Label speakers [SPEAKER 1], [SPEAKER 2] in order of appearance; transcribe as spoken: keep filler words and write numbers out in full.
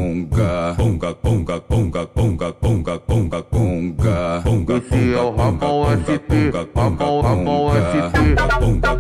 [SPEAKER 1] conga, conga, conga, conga, conga, conga, conga, conga, conga.
[SPEAKER 2] Esse é o Ramon S P, Ramon, Ramon S P.